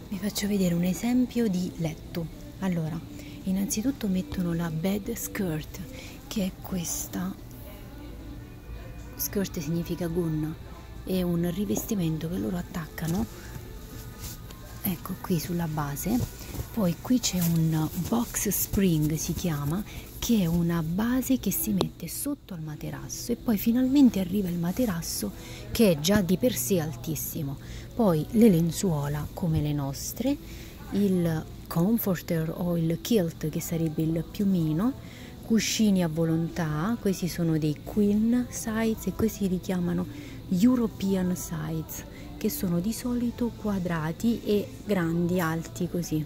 Vi faccio vedere un esempio di letto. Allora, innanzitutto mettono la bed skirt, che è questa. Skirt significa gonna, è un rivestimento che loro attaccano, ecco qui sulla base. Poi qui c'è un box spring, si chiama, che è una base che si mette sotto al materasso e poi finalmente arriva il materasso, che è già di per sé altissimo. Poi le lenzuola come le nostre, il comforter o il kilt che sarebbe il piumino, cuscini a volontà. Questi sono dei queen size e questi li chiamano European size, che sono di solito quadrati e grandi, alti così.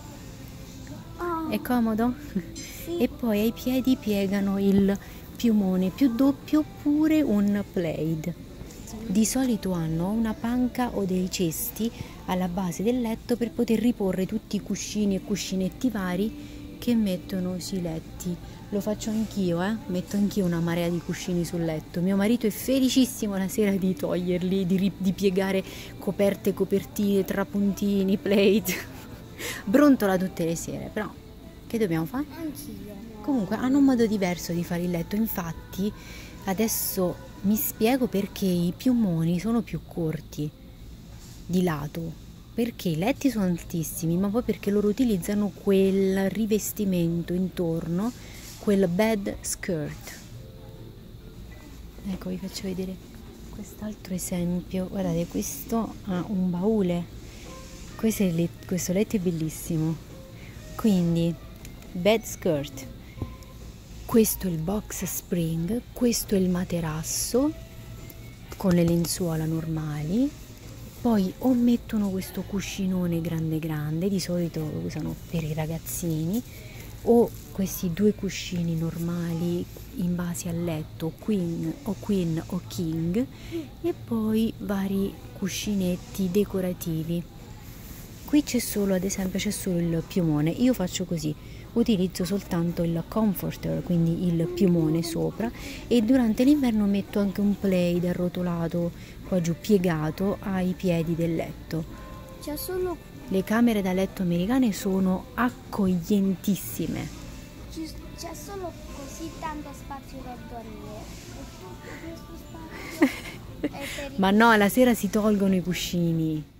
È comodo? Sì. E poi ai piedi piegano il piumone più doppio oppure un plaid. Di solito hanno una panca o dei cesti alla base del letto per poter riporre tutti i cuscini e cuscinetti vari che mettono sui letti. Lo faccio anch'io, metto anch'io una marea di cuscini sul letto. Mio marito è felicissimo la sera di toglierli, di piegare coperte, copertine, trapuntini, plaid. Brontola tutte le sere, però che dobbiamo fare? Anch'io. Comunque hanno un modo diverso di fare il letto, infatti adesso mi spiego perché i piumoni sono più corti di lato, perché i letti sono altissimi, ma poi perché loro utilizzano quel rivestimento intorno, quel bed skirt. Ecco, vi faccio vedere quest'altro esempio. Guardate, questo ha un baule, questo letto è bellissimo. Quindi bed skirt, questo è il box spring, questo è il materasso con le lenzuola normali. Poi o mettono questo cuscinone grande grande, di solito lo usano per i ragazzini, o questi due cuscini normali in base al letto, queen o king, e poi vari cuscinetti decorativi. Qui c'è solo, ad esempio, c'è solo il piumone. Io faccio così, utilizzo soltanto il comforter, quindi il piumone sopra, e durante l'inverno metto anche un plaid arrotolato qua giù, piegato ai piedi del letto. C'è solo, Le camere da letto americane sono accoglientissime. c'è solo così tanto spazio per dormire. E tutto questo spazio è per Ma no, la sera si tolgono i cuscini.